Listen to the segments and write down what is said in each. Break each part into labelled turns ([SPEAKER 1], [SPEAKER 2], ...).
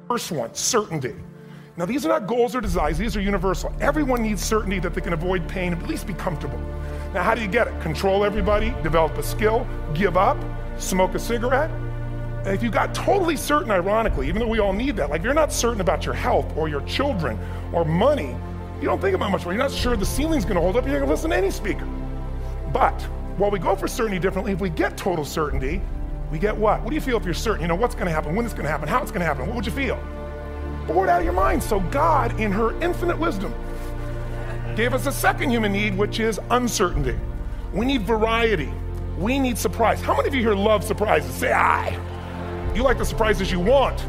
[SPEAKER 1] First one, certainty. Now these are not goals or desires, these are universal. Everyone needs certainty that they can avoid pain, at least be comfortable. Now how do you get it? Control everybody, develop a skill, give up, smoke a cigarette. And if you got totally certain, ironically, even though we all need that, like if you're not certain about your health or your children or money, you don't think about much more. You're not sure the ceiling's gonna hold up, you're gonna listen to any speaker. But while we go for certainty differently, if we get total certainty, we get what? What do you feel if you're certain? You know what's gonna happen, when it's gonna happen, how it's gonna happen, what would you feel? Bored out of your mind. So God, in her infinite wisdom, gave us a second human need, which is uncertainty. We need variety. We need surprise. How many of you here love surprises? Say aye. You like the surprises you want.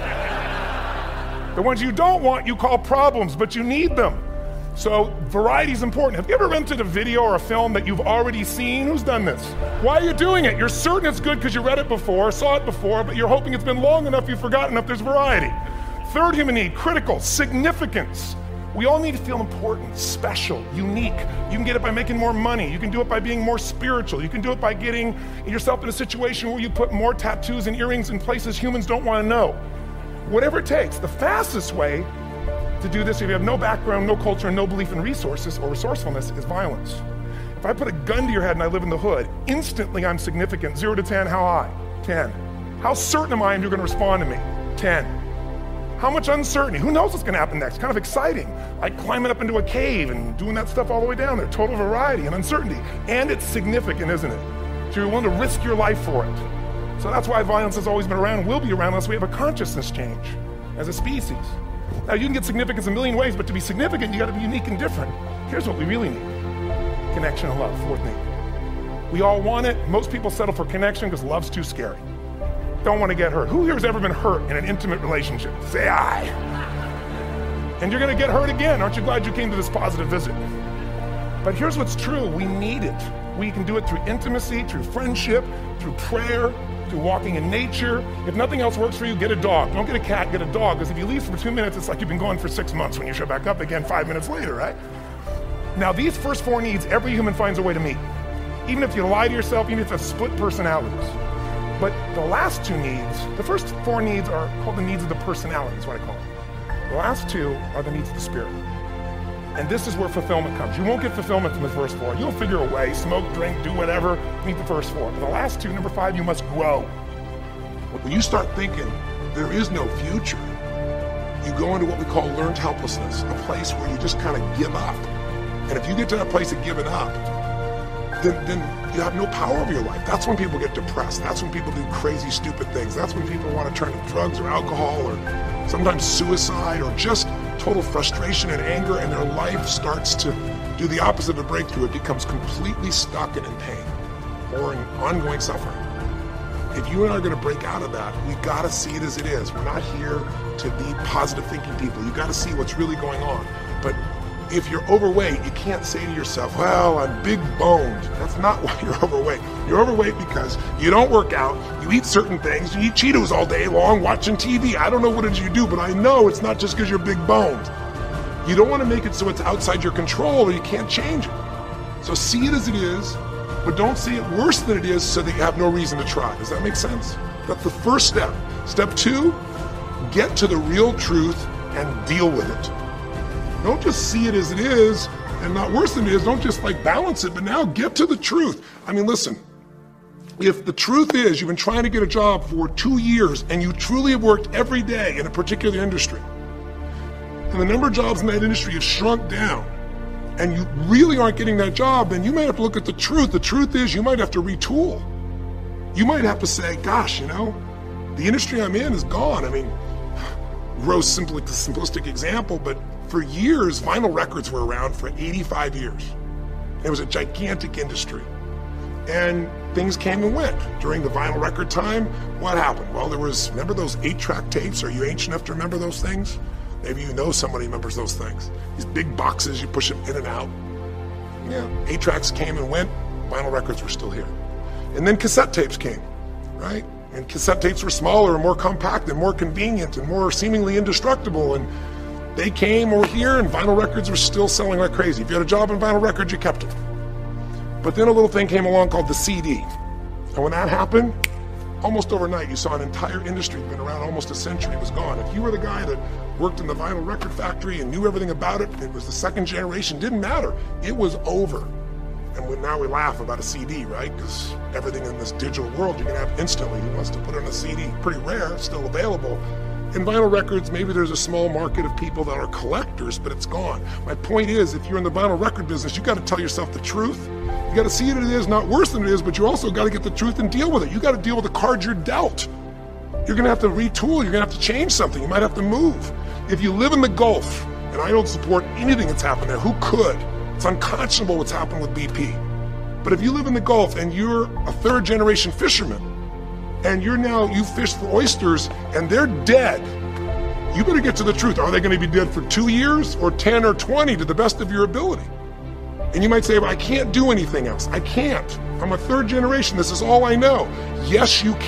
[SPEAKER 1] The ones you don't want, you call problems, but you need them. So variety is important. Have you ever rented a video or a film that you've already seen? Who's done this? Why are you doing it? You're certain it's good because you read it before, saw it before, but you're hoping it's been long enough you've forgotten enough there's variety. Third human need, critical, significance. We all need to feel important, special, unique. You can get it by making more money. You can do it by being more spiritual. You can do it by getting yourself in a situation where you put more tattoos and earrings in places humans don't want to know. Whatever it takes. The fastest way to do this, if you have no background, no culture, and no belief in resources or resourcefulness, is violence. If I put a gun to your head and I live in the hood, instantly I'm significant. 0 to 10, how high? 10. How certain am I you're going to respond to me? 10. How much uncertainty? Who knows what's gonna happen next? Kind of exciting. Like climbing up into a cave and doing that stuff all the way down there. Total variety and uncertainty. And it's significant, isn't it? So you're willing to risk your life for it. So that's why violence has always been around and will be around unless we have a consciousness change as a species. Now you can get significance a million ways, but to be significant, you gotta be unique and different. Here's what we really need. Connection and love, fourth need. We all want it. Most people settle for connection because love's too scary. Don't want to get hurt. Who here has ever been hurt in an intimate relationship? Say aye. And you're going to get hurt again. Aren't you glad you came to this positive visit? But here's what's true. We need it. We can do it through intimacy, through friendship, through prayer, through walking in nature. If nothing else works for you, get a dog. Don't get a cat, get a dog. Because if you leave for 2 minutes, it's like you've been gone for 6 months when you show back up again 5 minutes later, right? Now, these first 4 needs, every human finds a way to meet. Even if you lie to yourself, even if you have split personalities. But the last 2 needs, the first 4 needs are called the needs of the personality, is what I call them. The last 2 are the needs of the spirit. And this is where fulfillment comes. You won't get fulfillment from the first 4. You'll figure a way, smoke, drink, do whatever, meet the first 4. But the last 2, number 5, you must grow.
[SPEAKER 2] When you start thinking there is no future, you go into what we call learned helplessness, a place where you just kind of give up. And if you get to that place of giving up, then you have no power over your life. That's when people get depressed. That's when people do crazy, stupid things. That's when people want to turn to drugs or alcohol or sometimes suicide or just total frustration and anger, and their life starts to do the opposite of breakthrough. It becomes completely stuck and in pain or in ongoing suffering. If you and I are going to break out of that, we got to see it as it is. We're not here to be positive thinking people. You got to see what's really going on. But if you're overweight, you can't say to yourself, well, I'm big boned. That's not why you're overweight. You're overweight because you don't work out, you eat certain things, you eat Cheetos all day long, watching TV. I don't know what it is you do, but I know it's not just because you're big boned. You don't want to make it so it's outside your control or you can't change it. So see it as it is, but don't see it worse than it is so that you have no reason to try. Does that make sense? That's the first step. Step 2, get to the real truth and deal with it. Don't just see it as it is and not worse than it is. Don't just like balance it, but now get to the truth. I mean, listen, if the truth is you've been trying to get a job for 2 years and you truly have worked every day in a particular industry, and the number of jobs in that industry has shrunk down, and you really aren't getting that job, then you might have to look at the truth. The truth is you might have to retool. You might have to say, gosh, you know, the industry I'm in is gone. I mean, gross simplistic example, but for years, vinyl records were around for 85 years. It was a gigantic industry. And things came and went. During the vinyl record time, what happened? Well, there was, remember those 8-track tapes? Are you ancient enough to remember those things? Maybe you know somebody remembers those things. These big boxes, you push them in and out. Yeah, 8-tracks came and went, vinyl records were still here. And then cassette tapes came, right? And cassette tapes were smaller and more compact and more convenient and more seemingly indestructible. And they came over here and vinyl records were still selling like crazy. If you had a job in vinyl records, you kept it. But then a little thing came along called the CD. And when that happened, almost overnight, you saw an entire industry been around almost a century was gone. If you were the guy that worked in the vinyl record factory and knew everything about it, it was the second generation, didn't matter. It was over. And now we laugh about a CD, right? Because everything in this digital world you can have instantly. Who wants to put on a CD? Pretty rare, still available. In vinyl records, maybe there's a small market of people that are collectors, but it's gone. My point is, if you're in the vinyl record business, you got to tell yourself the truth. You got to see it as it is, not worse than it is, but you also got to get the truth and deal with it. You got to deal with the cards you're dealt. You're going to have to retool. You're going to have to change something. You might have to move. If you live in the Gulf, and I don't support anything that's happened there, who could? It's unconscionable what's happened with BP. But if you live in the Gulf and you're a third generation fisherman, and you fish for oysters and they're dead, you better get to the truth. Are they going to be dead for 2 years or 10 or 20 to the best of your ability? And you might say, but I can't do anything else. I can't. I'm a third generation. This is all I know. Yes, you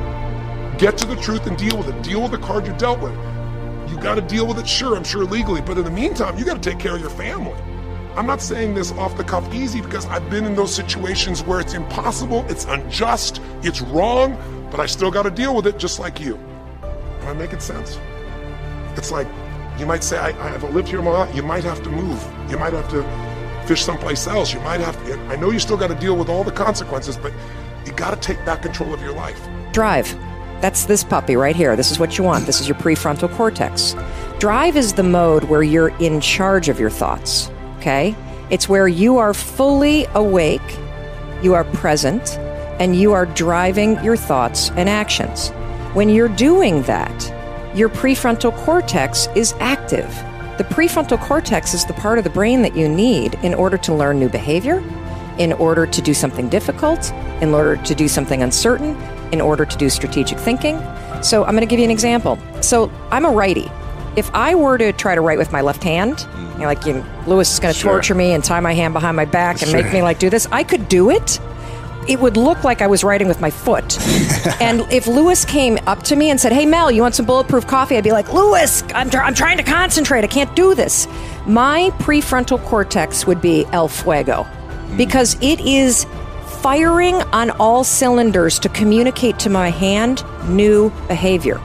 [SPEAKER 2] can. Get to the truth and deal with it. Deal with the card you're dealt with. You got to deal with it, sure, I'm sure legally, but in the meantime, you got to take care of your family. I'm not saying this off the cuff easy because I've been in those situations where it's impossible, it's unjust, it's wrong, but I still got to deal with it just like you. Am I making sense? It's like, you might say, I haven't lived here my life. You might have to move. You might have to fish someplace else. You might have to, I know you still got to deal with all the consequences, but you got to take back control of your life.
[SPEAKER 3] Drive. That's this puppy right here. This is what you want. This is your prefrontal cortex. Drive is the mode where you're in charge of your thoughts. Okay? It's where you are fully awake, you are present, and you are driving your thoughts and actions. When you're doing that, your prefrontal cortex is active. The prefrontal cortex is the part of the brain that you need in order to learn new behavior, in order to do something difficult, in order to do something uncertain, in order to do strategic thinking. So I'm going to give you an example. So I'm a righty. If I were to try to write with my left hand, Lewis is going to torture me and tie my hand behind my back and make me do this, I could do it. It would look like I was writing with my foot. And if Lewis came up to me and said, hey, Mel, you want some bulletproof coffee? I'd be like, Lewis, I'm trying to concentrate. I can't do this. My prefrontal cortex would be el fuego because it is firing on all cylinders to communicate to my hand new behavior.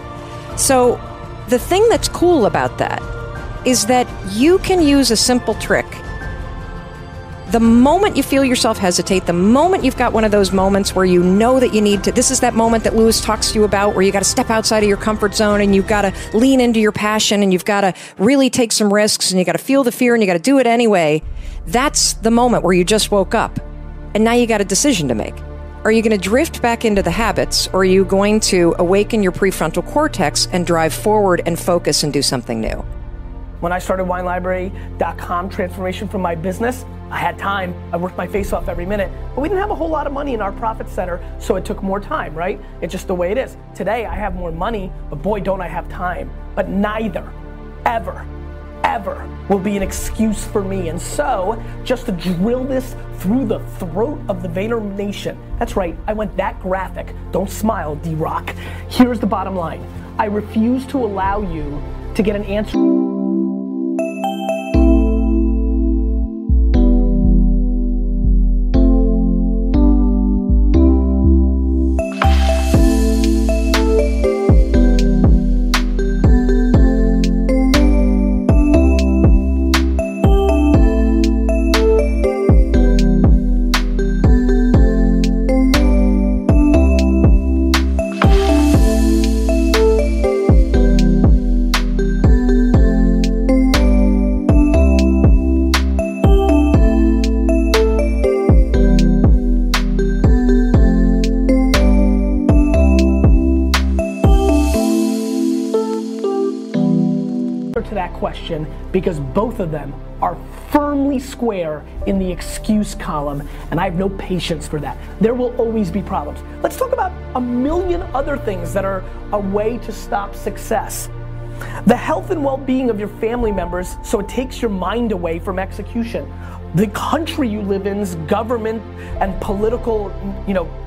[SPEAKER 3] So the thing that's cool about that is that you can use a simple trick. The moment you feel yourself hesitate, the moment you've got one of those moments where you know that you need to, this is that moment that Lewis talks to you about where you got to step outside of your comfort zone and you've got to lean into your passion and you've got to really take some risks and you got to feel the fear and you got to do it anyway. That's the moment where you just woke up and now you got a decision to make. Are you going to drift back into the habits or are you going to awaken your prefrontal cortex and drive forward and focus and do something new?
[SPEAKER 4] When I started WineLibrary.com transformation from my business, I had time. I worked my face off every minute, but we didn't have a whole lot of money in our profit center, so it took more time, right? It's just the way it is. Today, I have more money, but boy, don't I have time. But neither, ever will be an excuse for me. And so, just to drill this through the throat of the Vayner Nation, that's right, I went that graphic. Don't smile, D-Rock. Here's the bottom line. I refuse to allow you to get an answer. To that question because both of them are firmly square in the excuse column and I have no patience for that. There will always be problems. Let's talk about a million other things that are a way to stop success. The health and well-being of your family members so it takes your mind away from execution. The country you live in's government and political,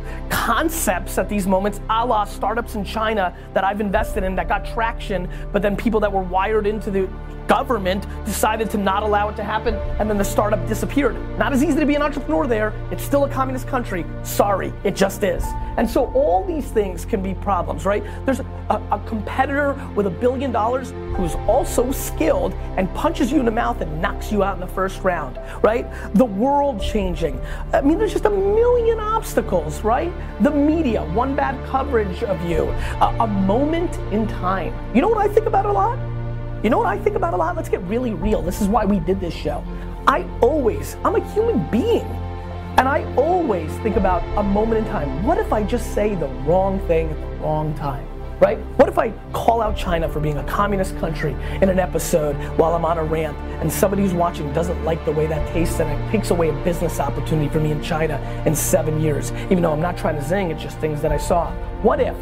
[SPEAKER 4] concepts at these moments, a la startups in China that I've invested in that got traction, but then people that were wired into the government decided to not allow it to happen, and then the startup disappeared. Not as easy to be an entrepreneur there. It's still a communist country. Sorry, it just is. And so all these things can be problems, right? There's a competitor with $1 billion who's also skilled and punches you in the mouth and knocks you out in the first round, right? The world changing. I mean, there's just a million obstacles, right? The media, one bad coverage of you, a moment in time. You know what I think about a lot? You know what I think about a lot? Let's get really real. This is why we did this show. I'm a human being. And I always think about a moment in time. What if I just say the wrong thing at the wrong time, right? What if I call out China for being a communist country in an episode while I'm on a rant, and somebody who's watching doesn't like the way that tastes, and it takes away a business opportunity for me in China in 7 years, even though I'm not trying to zing, it's just things that I saw. What if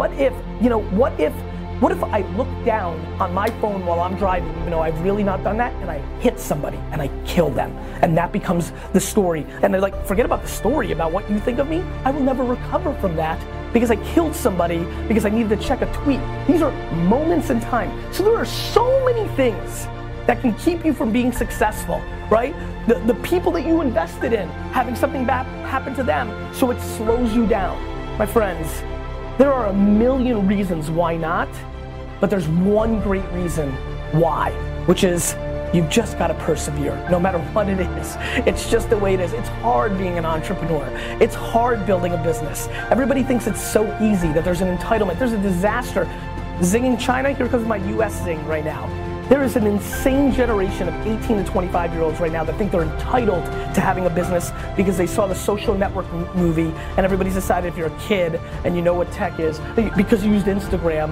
[SPEAKER 4] I look down on my phone while I'm driving, even though I've really not done that, and I hit somebody and I kill them, and that becomes the story. And they're like, forget about the story about what you think of me. I will never recover from that because I killed somebody because I needed to check a tweet. These are moments in time. So there are so many things that can keep you from being successful, right? The people that you invested in, having something bad happen to them, so it slows you down. My friends, there are a million reasons why not, but there's one great reason why, which is you've just got to persevere, no matter what it is. It's just the way it is. It's hard being an entrepreneur. It's hard building a business. Everybody thinks it's so easy, that there's an entitlement. There's a disaster. Zinging China, here comes my US zing right now. There is an insane generation of 18 to 25-year-olds right now that think they're entitled to having a business because they saw the Social Network movie, and everybody's decided if you're a kid and you know what tech is, because you used Instagram.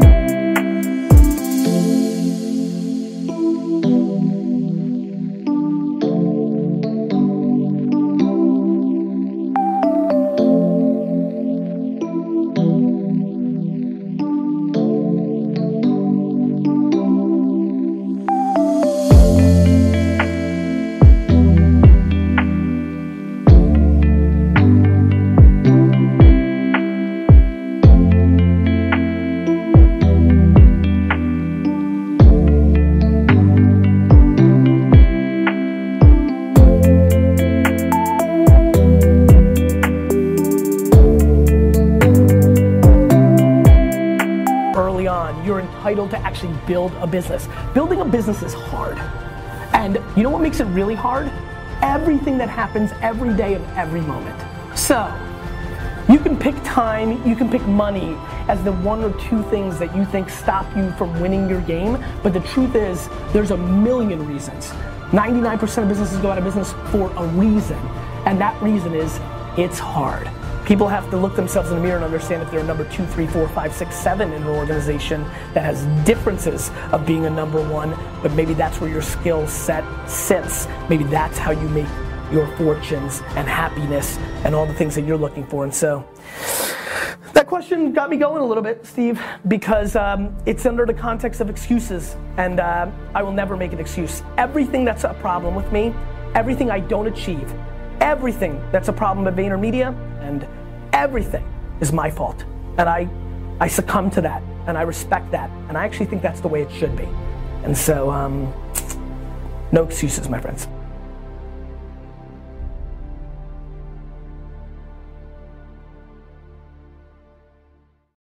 [SPEAKER 4] You're entitled to actually build a business. Building a business is hard. And you know what makes it really hard? Everything that happens every day of every moment. So, you can pick time, you can pick money as the one or two things that you think stop you from winning your game, but the truth is, there's a million reasons. 99% of businesses go out of business for a reason, and that reason is, it's hard. People have to look themselves in the mirror and understand if they're a number 2, 3, 4, 5, 6, 7 in an organization that has differences of being a number 1, but maybe that's where your skill set sits. Maybe that's how you make your fortunes and happiness and all the things that you're looking for. And so, that question got me going a little bit, Steve, because it's under the context of excuses, and I will never make an excuse. Everything that's a problem with me, everything I don't achieve, everything that's a problem at VaynerMedia, and everything is my fault. And I succumb to that, and I respect that, and I actually think that's the way it should be. And so, no excuses, my friends.